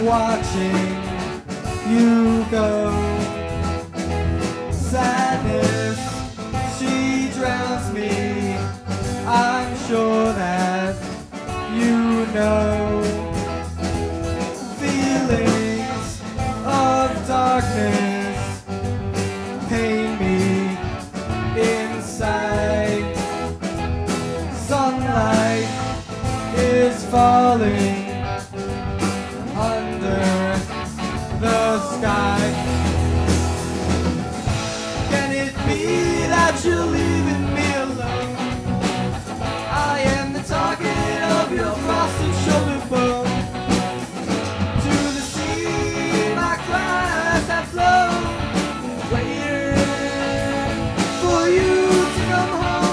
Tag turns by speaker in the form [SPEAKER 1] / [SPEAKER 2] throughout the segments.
[SPEAKER 1] watching you go. Sadness, she drowns me. I'm sure that you know. Feelings of darkness pain me inside. Sunlight is falling under the sky. Can it be that you're leaving me alone? I am the target of your frosted shoulder bone. To the sea my cries have flown, waiting for you to come home.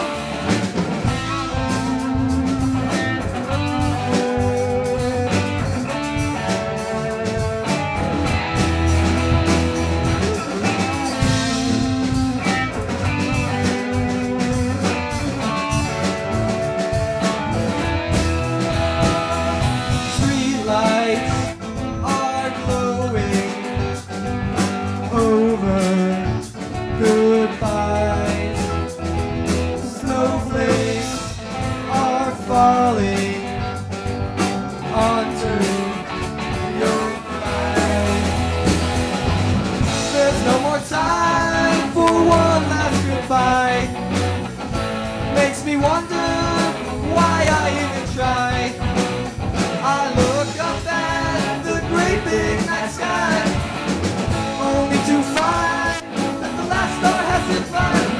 [SPEAKER 1] Makes me wonder why I even try. I look up at the great big night sky, only to find that the last star has declined.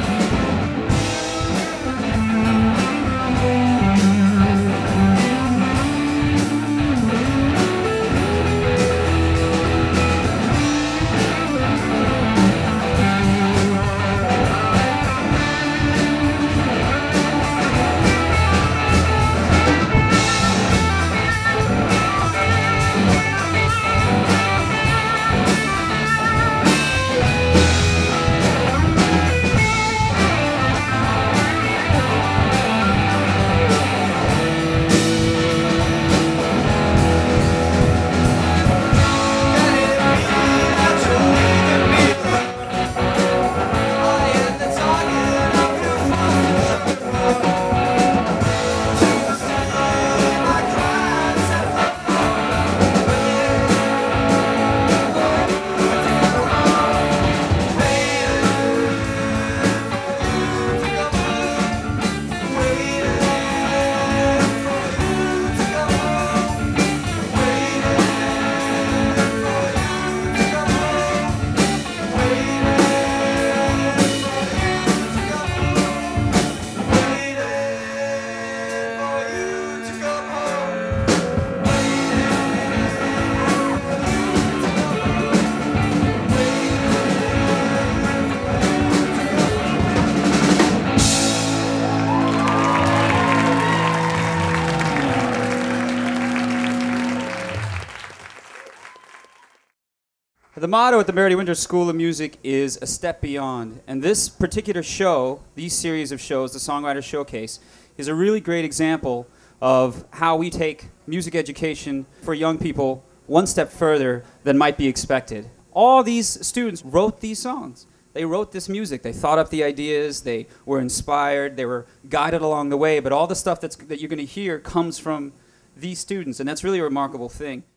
[SPEAKER 2] The motto at the Meridee Winter School of Music is a step beyond. And this particular show, these series of shows, the Songwriters Showcase, is a really great example of how we take music education for young people one step further than might be expected. All these students wrote these songs. They wrote this music. They thought up the ideas. They were inspired. They were guided along the way. But all the stuff that you're going to hear comes from these students, and that's really a remarkable thing.